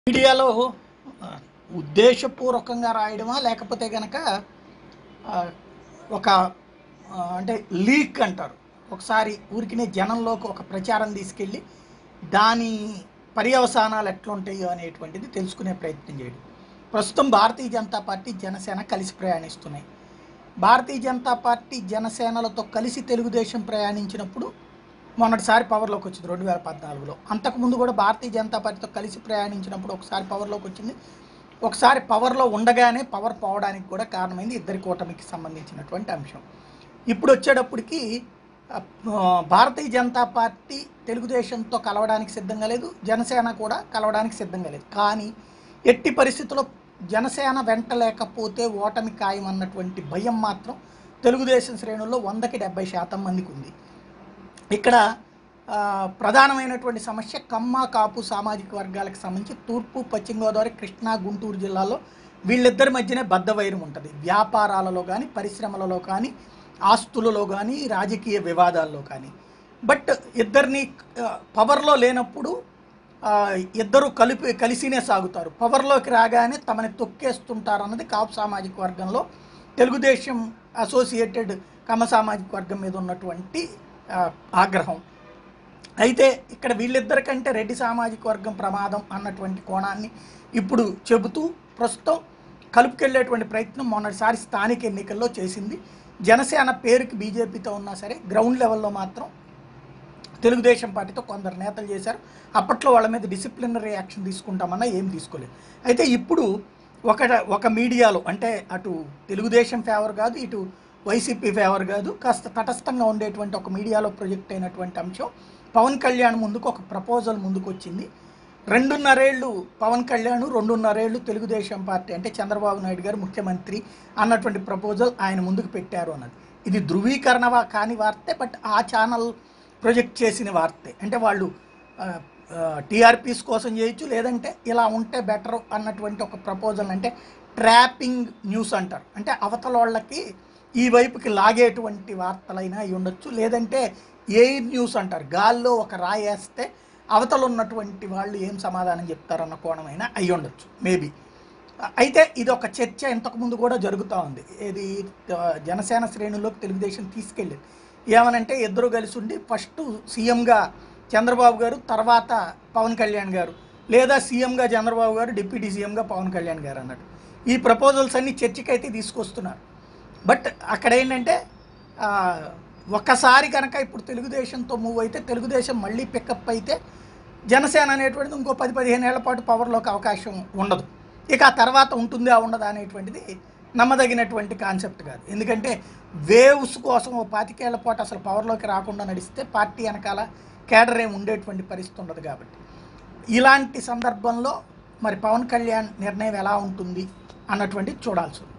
మీడియాలో ఉద్దేశపూర్వకంగా రాయడమా లేకపోతే గనక ఒక అంటే లీక్ అంటారు. ఒకసారి ఊరికినే జనంలోకి ఒక ప్రచారం తీసుకెళ్ళి దాని పర్యవసానాలు ఎట్లుంటాయో అనేటువంటిది తెలుసుకునే ప్రయత్నం చేయడం. ప్రస్తుతం భారతీయ జనతా పార్టీ జనసేన కలిసి ప్రయాణిస్తున్నాయి. భారతీయ జనతా పార్టీ జనసేనలతో కలిసి తెలుగుదేశం ప్రయాణించినప్పుడు మొన్నటిసారి పవర్లోకి వచ్చింది 2014లో. అంతకుముందు కూడా భారతీయ జనతా పార్టీతో కలిసి ప్రయాణించినప్పుడు ఒకసారి పవర్లోకి వచ్చింది. ఒకసారి పవర్లో ఉండగానే పవర్ పోవడానికి కూడా కారణమైంది ఇద్దరి కూటమికి సంబంధించినటువంటి అంశం. ఇప్పుడు వచ్చేటప్పటికి భారతీయ జనతా పార్టీ తెలుగుదేశంతో కలవడానికి సిద్ధంగా లేదు, జనసేన కూడా కలవడానికి సిద్ధంగా లేదు. కానీ ఎట్టి పరిస్థితుల్లో జనసేన వెంట లేకపోతే ఓటమి ఖాయం అన్నటువంటి భయం మాత్రం తెలుగుదేశం శ్రేణుల్లో 100కి 70% మందికి ఉంది. ఇక్కడ ప్రధానమైనటువంటి సమస్య కమ్మ కాపు సామాజిక వర్గాలకు సంబంధించి తూర్పు, పశ్చిమ గోదావరి, కృష్ణా, గుంటూరు జిల్లాలో వీళ్ళిద్దరి మధ్యనే బద్ధవైరం ఉంటుంది. వ్యాపారాలలో కానీ, పరిశ్రమలలో కానీ, ఆస్తులలో కానీ, రాజకీయ వివాదాల్లో కానీ. బట్ ఇద్దరిని పవర్లో లేనప్పుడు ఇద్దరు కలిసినే సాగుతారు. పవర్లోకి రాగానే తమని తొక్కేస్తుంటారు అన్నది కాపు సామాజిక వర్గంలో తెలుగుదేశం అసోసియేటెడ్ కమ్మ సామాజిక వర్గం మీద ఉన్నటువంటి ఆగ్రహం. అయితే ఇక్కడ వీళ్ళిద్దరికంటే రెడ్డి సామాజిక వర్గం ప్రమాదం అన్నటువంటి కోణాన్ని ఇప్పుడు చెబుతూ ప్రస్తుతం కలుపుకెళ్ళేటువంటి ప్రయత్నం మొన్నటిసారి స్థానిక ఎన్నికల్లో చేసింది. జనసేన పేరుకి బీజేపీతో ఉన్నా సరే గ్రౌండ్ లెవెల్లో మాత్రం తెలుగుదేశం పార్టీతో కొందరు నేతలు చేశారు. అప్పట్లో వాళ్ళ మీద డిసిప్లినరీ యాక్షన్ తీసుకుంటామన్నా ఏం తీసుకోలేదు. అయితే ఇప్పుడు ఒక మీడియాలో అంటే అటు తెలుగుదేశం ఫేవర్ కాదు, ఇటు వైసీపీ ఫేవర్ కాదు, కాస్త తటస్థంగా ఉండేటువంటి ఒక మీడియాలో ప్రొజెక్ట్ అయినటువంటి అంశం పవన్ కళ్యాణ్ ముందుకు ఒక ప్రపోజల్ ముందుకు వచ్చింది. 2.5 ఏళ్ళు పవన్ కళ్యాణ్, 2.5 ఏళ్ళు తెలుగుదేశం పార్టీ అంటే చంద్రబాబు నాయుడు గారు ముఖ్యమంత్రి అన్నటువంటి ప్రపోజల్ ఆయన ముందుకు పెట్టారు అన్నది. ఇది ధృవీకరణ కాని వార్తే, బట్ ఆ ఛానల్ ప్రొజెక్ట్ చేసిన వార్తే. అంటే వాళ్ళు టీఆర్పీస్ కోసం చేయొచ్చు, లేదంటే ఇలా ఉంటే బెటర్ అన్నటువంటి ఒక ప్రపోజల్. అంటే ట్రాపింగ్ న్యూస్ అంటారు. అంటే అవతల వాళ్ళకి ఈ వైపుకి లాగేటువంటి వార్తలైనా అయి ఉండొచ్చు, లేదంటే ఎయిర్ న్యూస్ అంటారు. గాల్లో ఒక రాయేస్తే అవతల ఉన్నటువంటి వాళ్ళు ఏం సమాధానం చెప్తారన్న కోణమైనా అయి ఉండొచ్చు మేబీ. అయితే ఇది ఒక చర్చ ఇంతకుముందు కూడా జరుగుతూ ఉంది. ఇది జనసేన శ్రేణుల్లోకి తెలుగుదేశం తీసుకెళ్ళింది. ఏమనంటే ఇద్దరు కలిసి ఉండి ఫస్ట్ సీఎంగా చంద్రబాబు గారు, తర్వాత పవన్ కళ్యాణ్ గారు, లేదా సీఎంగా చంద్రబాబు గారు, డిప్యూటీ సీఎంగా పవన్ కళ్యాణ్ గారు అన్నట్టు ఈ ప్రపోజల్స్ అన్నీ చర్చకైతే తీసుకొస్తున్నారు. బట్ అక్కడ ఏంటంటే ఒక్కసారి కనుక ఇప్పుడు తెలుగుదేశంతో మూవ్ అయితే, తెలుగుదేశం మళ్ళీ పికప్ అయితే జనసేన అనేటువంటిది ఇంకో 10-15 ఏళ్ల పాటు పవర్లోకి అవకాశం ఉండదు. ఇక ఆ తర్వాత ఉంటుందా ఉండదా అనేటువంటిది నమ్మదగినటువంటి కాన్సెప్ట్ కాదు. ఎందుకంటే వేవ్స్ కోసం 25 ఏళ్ల పాటు అసలు పవర్లోకి రాకుండా నడిస్తే పార్టీ వెనకాల కేడర్ ఏమి ఉండేటువంటి పరిస్థితి ఉండదు. కాబట్టి ఇలాంటి సందర్భంలో మరి పవన్ కళ్యాణ్ నిర్ణయం ఎలా ఉంటుంది అన్నటువంటిది చూడాల్సి ఉంది.